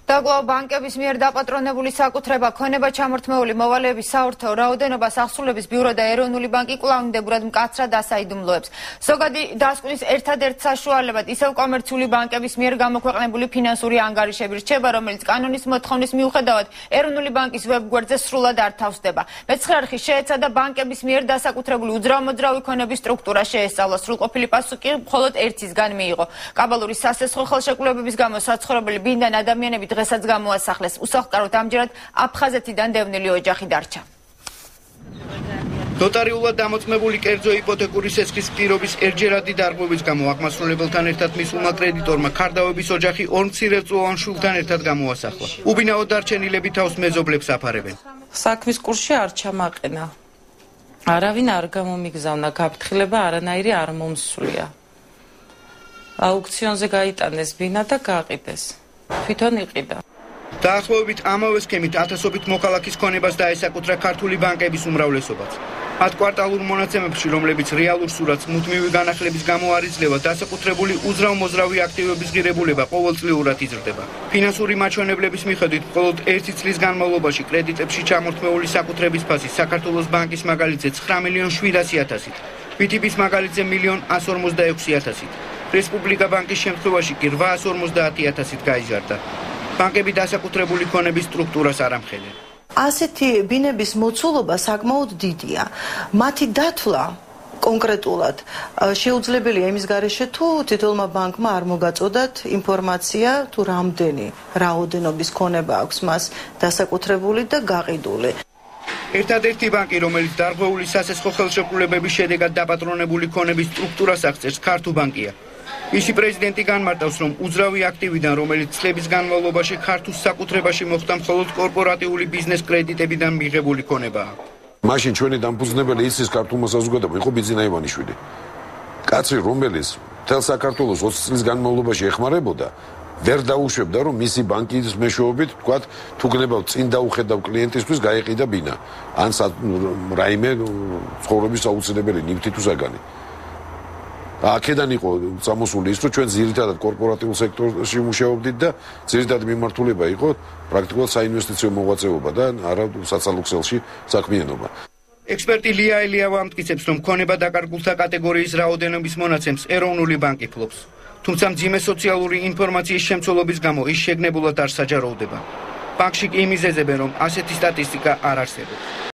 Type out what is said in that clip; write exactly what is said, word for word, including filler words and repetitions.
Დაგლავ ბანკების მიერ დაპატრონებული საკუთრება ქონება ჩამორთმეული მოვალეების საერთო რაოდენობას ახსულების ბიურო და ეროვნული ბანკი კვლავინდებურად მკაცრად ასაიდუმლოებს. ზოგადი დასკვნის ერთადერთ საშუალებად ისევ კომერციული ბანკების მიერ გამოქვეყნებული ფინანსური ანგარიშები რჩება, რომელიც კანონის მოთხოვნის მიუხედავად ეროვნული ბანკის ვებგვერდზე სრულად არ თავსდება. მეცხრე არხი შეეცადა ბანკების მიერ დასაკუთრებული უძრავ-მოძრავი ქონების სტრუქტურა შეესწავლა. სრულყოფილი პასუხი კი მხოლოდ ერთისგან მიიღო. კაბალური სასესხო ხელშეკრულებების გამო საცხოვრებელი ბინდან ადამიანები დღესაც გამოასახლეს. უსახლკაროდ ამჯერად აფხაზეთიდან დევნილი ოჯახი დარჩა. ნოტარიულად დამოწმებული კერძო იპოთეკური სესხის პირობის ერთჯერადი დარღვევის გამო აღმასრულებელთან ერთად მისულმა კრედიტორმა ქარდავების ოჯახი ორ მცირეწლოვან შვილთან ერთად გამოასახლა. უბინაო დარჩენილები თავს მეზობლებს აფარებენ. საქმის კურსში არ ჩამაყენა. არავინ არ გამომიგზავნა, გაფრთხილება არანაირი არ მომსვლია. აუქციონზე გაიტანეს ბინა და გაყიდეს. თვითონ იყიდა. დაახლოებით ამავე სქემით ათასობით მოქალაქის ქონებას დაესაკუთრა ქართული ბანკების უმრავლესობაც. მათ კვარტალურ მონაცემებში, რომლებიც რეალურ სურათს მუდმივი განახლების გამო არ იძლევა, დასაკუთრებული უძრავ-მოძრავი აქტივების ღირებულება ყოველწლიურად იზრდება. ფინანსური მაჩვენებლების მიხედვით, მხოლოდ ერთი წლის განმავლობაში კრედიტებში ჩამორთმეული საკუთრების ფასი საქართველოს ბანკის მაგალითზე ცხრა მილიონ შვიდასი ათასით, ვიტიბის მაგალითზე მილიონ ასს ორმოცდაექვსი ათასით. რესპუბლიკა ბანკის შემთხვევაში კი რვაას ორმოცდაათი ათასით გაიზარდა. ბანკები დასაკუთრებული ქონების სტრუქტურას არ ამხედენ. ასეთი ბინების მოცულობა საკმაოდ დიდია. მათი დათვლა კონკრეტულად შეუძლებელია იმის გარეშე, თუ თითოეულმა ბანკმა არ მოგაწოდათ ინფორმაცია, თუ რამდენი რაოდენობის ქონება აქვს მას დასაკუთრებული და გაყიდული. ერთადერთი ბანკი, რომელიც დარღვეული სასესხო ხელშეკრულებების შედეგად დაპატრონებული ქონების სტრუქტურას აღწერს, ქართულ ბანკია. მისი პრეზიდენტი განმარტავს, რომ უძრავი აქტივიდან, რომელიც წლების განმავლობაში ქართულ საკუთრებაში მოხვდა, მხოლოდ კორპორატიული ბიზნეს კრედიტებიდან მიღებული ქონებაა. მაშინ ჩვენი დამფუძნებელი იცის ქართულმა საზოგადოებამ იყო ბიძინა ივანიშვილი. კაცი, რომელიც მთელ საქართველოს ოცი წლის განმავლობაში ეხმარებოდა, ვერ დაუშვებდა, რომ მისი ბანკის მეშვეობით, თქვათ, თუ გნებავ წინ დაუხედავ კლიენტისთვის, გაეყიდა ბინა. ან რაიმე ცხოვრების აუცილებელი ნივთი თუ საგანი. აქედან იყო წამოსული ის, რომ ჩვენ ძირითადად კორპორატიულ სექტორში მუშაობდით და ძირითადად მიმართულება იყო პრაქტიკულად საინვესტიციო მოღვაწეობა და არა საცალო ქსელში საქმიანობა. ექსპერტი ლია ელიავა ამტკიცებს, რომ ქონება დაკარგულთა კატეგორიის რაოდენობის მონაცემს ეროვნული ბანკი ფლობს. თუმცა მძიმე სოციალური ინფორმაციის შემცველობის გამო ის შეგნებულად არ საჯაროვდება. ბანკში კი იმიზეზებენ, რომ ასეთი სტატისტიკა არ არსებობს.